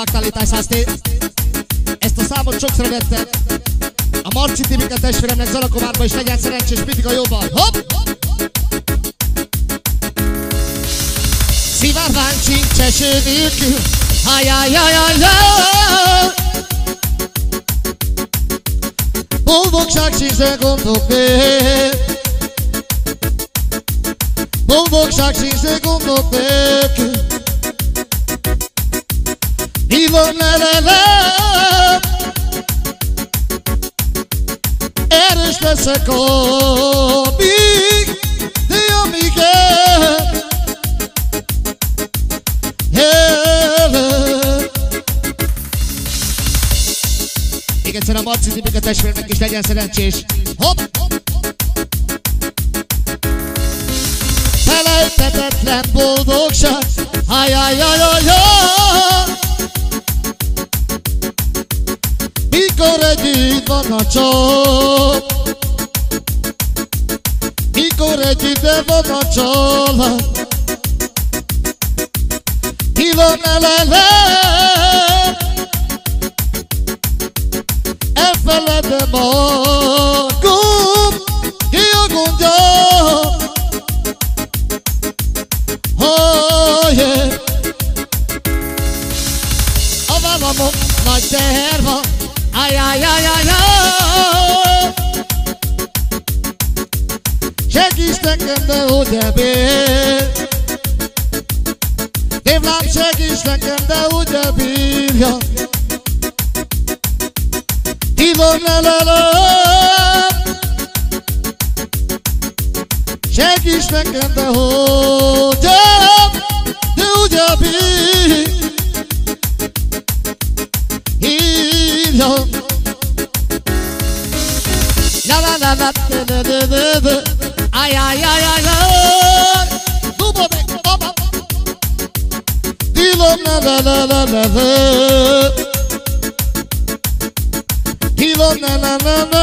Aktualitás 110. Ezt a számot sokszor vettem. A Marci Tibika testvéremnek Zalakomárba is legyen szerencsés Pitika jóban. Hopp! Szivárvány csincses nélkül. Hajjajjajjajjaj. Boldogság sincs, de gondok nélkül. Boldogság sincs, de gondok nélkül. Hívom le. Erős leszek amíg, de amíg még egyszer a Marci Tibika testvérnek is legyen szerencsés. Hopp! Felejthetetlen boldogság. Hajjajjajjajjaj. Mikor együtt van a család, mikor együtt van a család, hívom le, elfeledem magam, ki a gondja, oh yeah. A vállamon nagy teher van. Ajjajjajjajjaj. Segíts nekem, de hogy ebér. Tévlám, segíts nekem, de hogy ebírja. Hívom le. Segíts nekem, de hogy ebír. La ay ay ay ay tubo me toma dilo la dilo la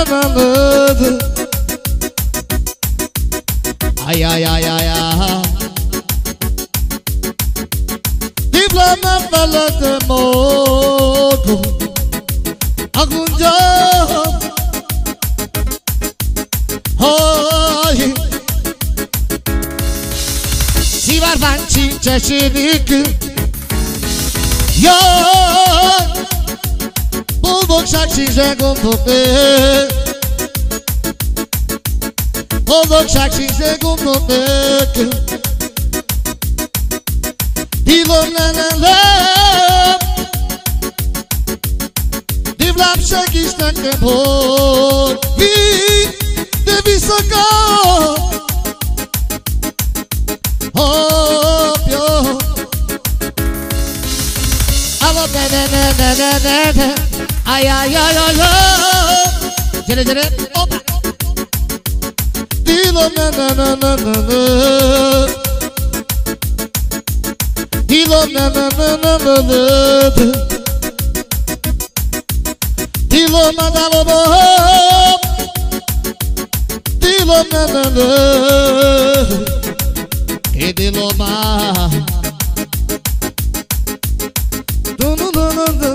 ay ay ay ay dilo na fala de mogo agunja. Szivárvány csincses nélkül. Jaj! Boldogság sincs, de gondok nélkül. Boldogság sincs, de gondok nélkül. Hívom le. Dívlám, segíts nekem, hogy de visszakap. Hoppja. Ava ne. Ajjajjajjajjaj. Gyere. Hoppa. Dilo na. Dilo na. Dilo na dalobo. Dilo na. E dilo ma.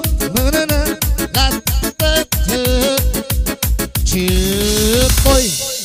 Boy.